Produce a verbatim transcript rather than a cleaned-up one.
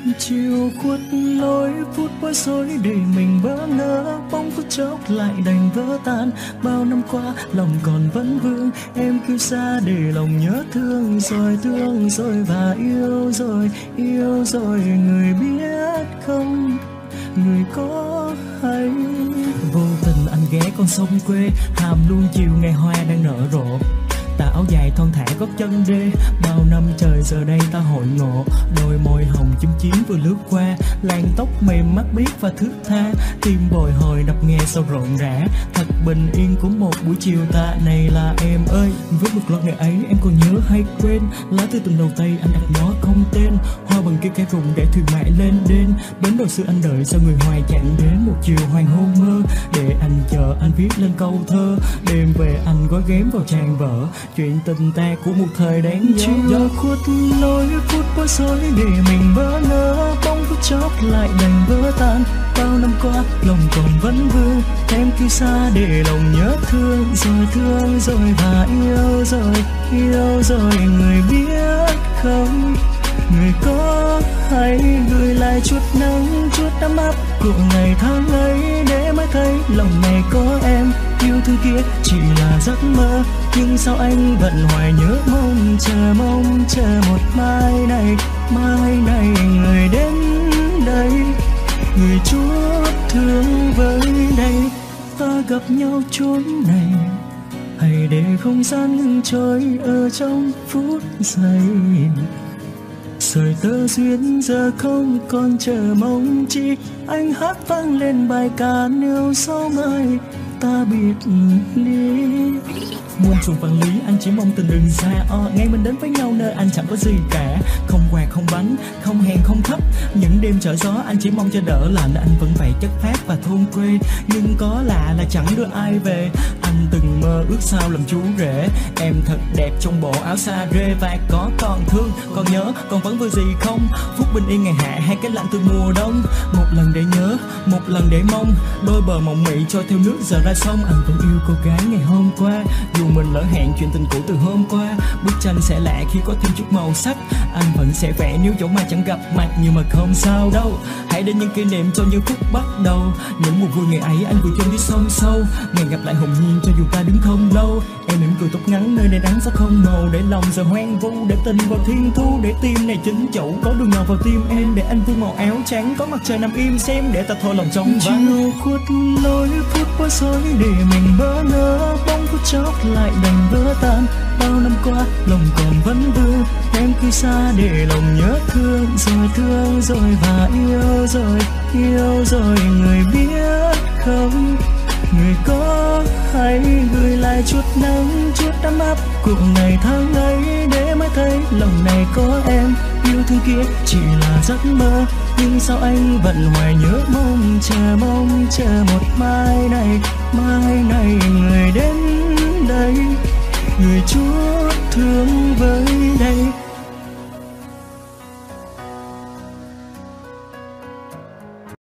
Chiều khuất lối phút bối rối để mình bỡ ngỡ, bóng phút chốc lại đành vỡ tan. Bao năm qua lòng còn vẫn vương, em kêu xa để lòng nhớ thương. Rồi thương rồi và yêu rồi, yêu rồi người biết không, người có hay. Vô tình anh ghé con sông quê, hàm luôn chiều ngày hoa đang nở rộ. Tà áo dài thon thả gót chân đê, bao năm trời giờ đây ta hội ngộ. Đôi môi hồng chung chiến vừa lướt qua, làn tóc mềm mắt biếc và thướt tha. Tim bồi hồi đập nghe sao rộn rã, thật bình yên của một buổi chiều ta. Này là em ơi, với một lót ngày ấy em còn nhớ hay quên? Lá thư từng đầu tay anh đặt nó không tên, hoa bằng cây cây rụng để thuyền mãi lên đên. Bến đò xưa anh đợi sao người hoài chẳng đến, một chiều hoàng hôn mơ để anh chờ anh viết lên câu thơ. Đêm về anh gói ghém vào trang vở, chuyện tình ta của một thời đáng nhớ. Chiều khuất lối phút bối rối để mình bỡ ngỡ, bóng phút chốc lại đành vỡ tan. Bao năm qua lòng còn vẫn vương, em kêu xa để lòng nhớ thương. Rồi thương rồi và yêu rồi, yêu rồi người biết không, người có hay gửi lại chút nắng chút ấm áp của ngày tháng ấy, để mới thấy lòng này có em. Yêu thương kia chỉ là giấc mơ, nhưng sao anh vẫn hoài nhớ mong, chờ mong chờ một mai này, mai này người đến đây, người chút thương với đây. Ta gặp nhau chốn này, hãy để không gian ngừng trôi ở trong phút giây. Sợi tơ duyên giờ không còn chờ mong chi, anh hát vang lên bài ca nếu sau mai ta biệt ly. Muôn trùng vạn lý anh chỉ mong tình đừng xa, ờ, ngày mình đến với nhau nơi anh chẳng có gì cả. Không quạt không bánh, không hèn không thấp, những đêm trở gió anh chỉ mong cho đỡ lạnh. Anh vẫn vậy chất phác và thôn quê, nhưng có lạ là chẳng đưa ai về. Anh từng mơ ước sao làm chú rể, em thật đẹp trong bộ áo sa rê. Và có còn thương, còn nhớ, còn vẫn vui gì không? Phút bình yên ngày hạ hay cái lạnh từ mùa đông. Một lần để nhớ, một lần để mong, đôi bờ mộng mị trôi theo nước giờ ra sông. Anh vẫn yêu cô gái ngày hôm qua, dù mình lỡ hẹn chuyện tình cũ từ hôm qua. Bức tranh sẽ lạ khi có thêm chút màu sắc, anh vẫn sẽ vẽ nếu dẫu mai chẳng gặp mặt. Nhưng mà không sao đâu, hãy để những kỷ niệm cho những phút bắt đầu. Những mùa vui ngày ấy anh vừa chôn đi sông sâu, ngày gặp lại hồn nhiên cho dù ta đứng không lâu. Em mỉm cười tóc ngắn nơi này nắng gió không màu, để lòng giờ hoang vu, để tình vào thiên thu, để tim này chính chủ có đường nào vào tim em. Để anh vương màu áo trắng, có mặt trời nằm im xem, để ta thôi lòng trong vắng. Chiều khuất lối phút bối rối để mình bỡ ngỡ, bóng phút chốc lại đành vỡ tan. Bao năm qua lòng còn vẫn vương, em cứ xa để lòng nhớ thương. Rồi thương rồi và yêu rồi, yêu rồi người biết không, người có hay gửi lại chút nắng chút ấm áp của ngày tháng ấy, để mới thấy lòng này có em. Yêu thương kia chỉ là giấc mơ, nhưng sao anh vẫn hoài nhớ mong, chờ mong chờ một mai này, mai này người đến đây, người chút thương